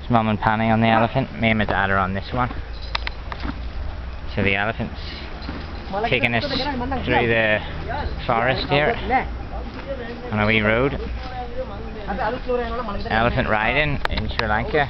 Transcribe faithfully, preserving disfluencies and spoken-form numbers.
It's Mum and Panny on the elephant. Me and my dad are on this one. So the elephant's taking us through the forest here on a wee road. Elephant riding in Sri Lanka.